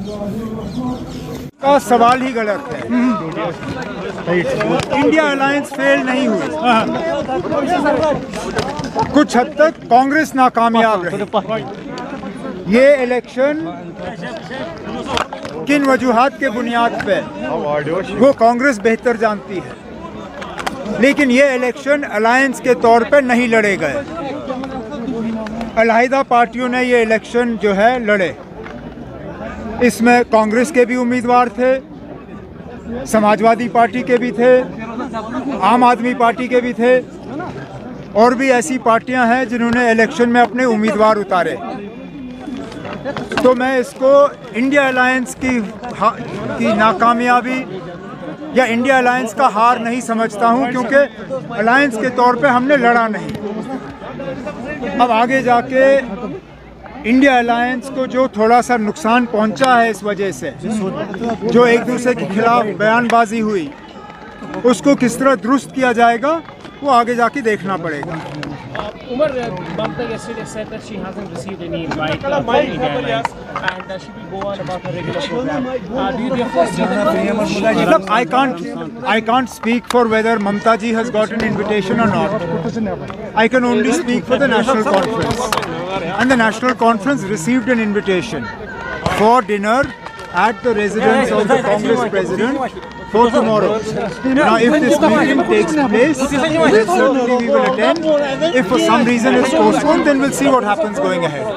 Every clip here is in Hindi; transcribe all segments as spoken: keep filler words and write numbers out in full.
का सवाल ही गलत है। इंडिया अलायंस फेल नहीं हुई, कुछ हद तक कांग्रेस नाकामयाब रही। ये इलेक्शन किन वजूहात के बुनियाद पे वो कांग्रेस बेहतर जानती है, लेकिन ये इलेक्शन अलायंस के तौर पे नहीं लड़े गए। अलहदा पार्टियों ने ये इलेक्शन जो है लड़े। इसमें कांग्रेस के भी उम्मीदवार थे, समाजवादी पार्टी के भी थे, आम आदमी पार्टी के भी थे, और भी ऐसी पार्टियां हैं जिन्होंने इलेक्शन में अपने उम्मीदवार उतारे। तो मैं इसको इंडिया अलायंस की की नाकामयाबी या इंडिया अलायंस का हार नहीं समझता हूं, क्योंकि अलायंस के तौर पे हमने लड़ा नहीं। अब आगे जाके इंडिया अलायंस को जो थोड़ा सा नुकसान पहुंचा है इस वजह से, जो एक दूसरे के खिलाफ बयानबाजी हुई, उसको किस तरह दुरुस्त किया जाएगा वो आगे जाके देखना पड़ेगा। Umar, Mamata yesterday said that she hasn't received any invite uh, from India Airlines and uh, she will go on about her regular program. Uh, do you therefore see that? Look, I can't, I can't speak for whether Mamata ji has got an invitation or not. I can only speak for the National Conference. And the National Conference received an invitation for dinner at the residence of the Congress President for tomorrow. Now, if this meeting takes place, then certainly we will attend. If for some reason it's postponed, then we'll see what happens going ahead.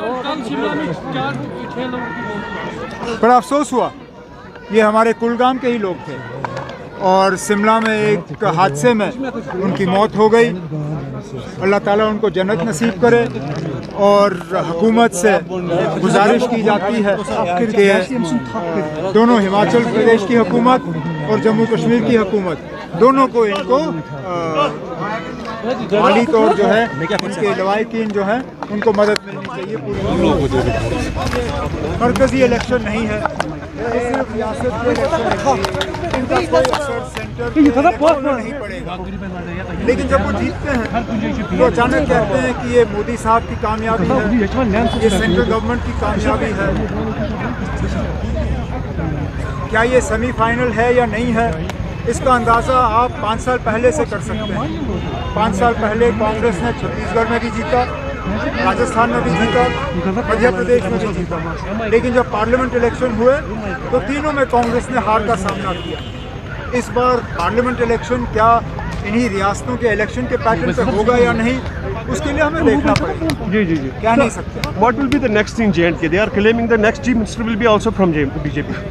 बड़ा अफसोस हुआ, ये हमारे कुलगाम के ही लोग थे और शिमला में एक हादसे में उनकी मौत हो गई। अल्लाह ताला उनको जन्नत नसीब करे। और हुकूमत से गुजारिश की जाती है कि दोनों हिमाचल प्रदेश की हुकूमत और जम्मू कश्मीर की हुकूमत दोनों को इनको माली तौर जो है उनके लवाहिकीन जो है उनको मदद मिलनी चाहिए। पूरी मरकजी इलेक्शन नहीं है, सिर्फ रियासत के इलेक्शन, इनका कोई असर सेंटर पर नहीं पड़ेगा। लेकिन जब वो जीतते हैं तो अचानक कहते हैं कि ये मोदी साहब की कामयाबी है, ये सेंट्रल गवर्नमेंट की कामयाबी है। क्या ये सेमीफाइनल है या नहीं है, इसका अंदाज़ा आप पाँच साल पहले से कर सकते हैं। पाँच साल पहले कांग्रेस ने छत्तीसगढ़ में भी जीता, राजस्थान में भी जीता, मध्य प्रदेश में भी जीता, लेकिन जब पार्लियामेंट इलेक्शन हुए तो तीनों में कांग्रेस ने हार का सामना किया। इस बार पार्लियामेंट इलेक्शन क्या इन्हीं रियासतों के इलेक्शन के पैटर्न पे होगा या नहीं, उसके लिए हमें देखना पड़ेगा। जी जी जी क्या नहीं सकते। What will be the next in J and K? They are claiming the next chief minister will be also from B J P.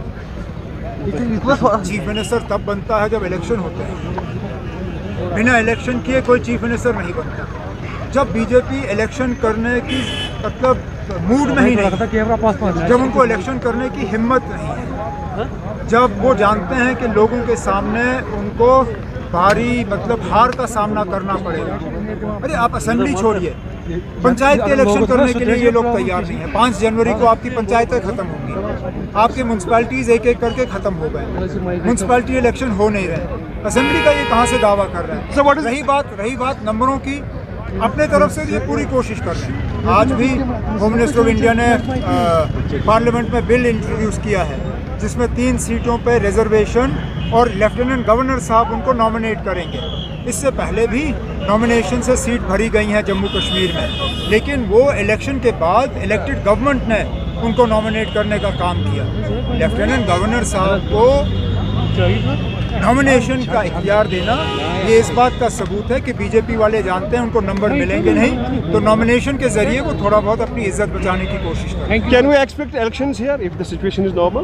Chief minister तब बनता है जब इलेक्शन होते हैं। बिना इलेक्शन किए कोई चीफ मिनिस्टर नहीं बनता। जब बीजेपी इलेक्शन करने की मतलब मूड में ही नहीं, जब उनको इलेक्शन करने की हिम्मत नहीं है, जब वो जानते हैं कि लोगों के सामने उनको भारी मतलब हार का सामना करना पड़ेगा। अरे आप असेंबली छोड़िए, पंचायत के इलेक्शन करने के लिए ये लोग तैयार नहीं है। पाँच जनवरी को आपकी पंचायतें खत्म होंगी, आपके म्यूनसिपैलिटीज़ एक एक करके ख़त्म हो गए, म्यूनसिपैलिटी इलेक्शन हो नहीं रहे। असेंबली का ये कहाँ से दावा कर रहे हैं। so, रही बात रही बात नंबरों की, अपने तरफ से ये पूरी कोशिश कर रहे हैं। आज भी होम मिनिस्टर ऑफ इंडिया ने पार्लियामेंट में बिल इंट्रोड्यूस किया है जिसमें तीन सीटों पर रिजर्वेशन और लेफ्टिनेंट गवर्नर साहब उनको नॉमिनेट करेंगे। इससे पहले भी नॉमिनेशन से सीट भरी गई हैं जम्मू कश्मीर में, लेकिन वो इलेक्शन के बाद इलेक्टेड गवर्नमेंट ने उनको नॉमिनेट करने का काम किया। लेफ्टिनेंट गवर्नर साहब को नॉमिनेशन का इख्तियार देना ये इस बात का सबूत है कि बीजेपी वाले जानते हैं उनको नंबर मिलेंगे नहीं, तो नॉमिनेशन के जरिए वो थोड़ा बहुत अपनी इज्जत बचाने की कोशिश करें। Can we expect elections here if the situation is normal?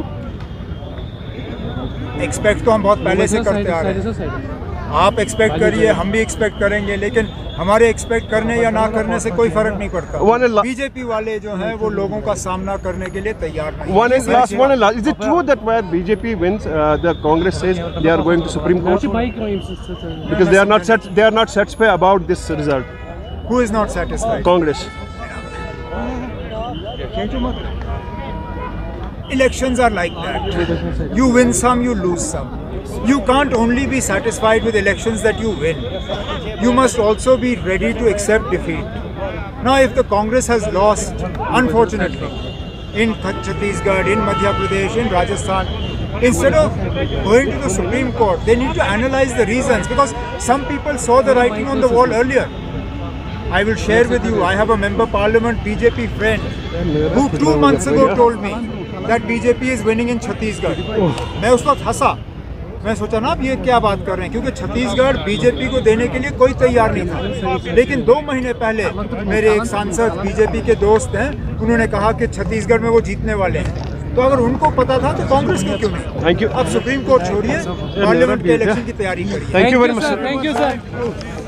Expect तो हम बहुत पहले से करते आ रहे हैं। आप एक्सपेक्ट करिए, हम भी एक्सपेक्ट करेंगे, लेकिन हमारे एक्सपेक्ट करने या ना करने से कोई फर्क नहीं पड़ता। बीजेपी वाले जो हैं वो लोगों का सामना करने के लिए तैयार नहीं। One and last, one and last. Is it true that where B J P wins, uh, the Congress says they are going to Supreme Court because they are not set, they are not satisfied about this result? Who is not satisfied? Congress. Elections are like that. You win some, you lose some. You can't only be satisfied with elections that you win. You must also be ready to accept defeat. Now, if the Congress has lost, unfortunately, in Chhattisgarh, in Madhya Pradesh, in Rajasthan. Instead of going to the Supreme Court, they need to analyze the reasons, because some people saw the writing on the wall earlier. I will share with you, I have a member parliament B J P friend who two months ago told me that B J P is winning in Chhattisgarh. मैं उस वक्त हंसा, मैं सोचा ना अब ये क्या बात कर रहे हैं, क्योंकि छत्तीसगढ़ बीजेपी को देने के लिए कोई तैयार नहीं था। लेकिन दो महीने पहले मेरे एक सांसद बीजेपी के दोस्त हैं, उन्होंने कहा कि छत्तीसगढ़ में वो जीतने वाले हैं। तो अगर उनको पता था तो कांग्रेस को क्यों नहीं? Thank you. अब सुप्रीम कोर्ट छोड़िए, पार्लियामेंट के इलेक्शन की तैयारी करिए। Thank you very much. Thank you sir.